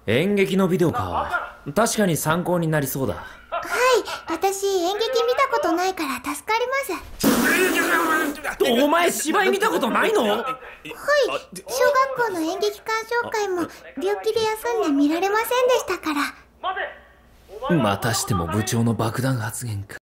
演劇のビデオか。確かに参考になりそうだ。 はい、私演劇見たことないから助かります。 お前芝居見たことないの？ はい、小学校の演劇鑑賞会も病気で休んで見られませんでしたから。 またしても部長の爆弾発言か。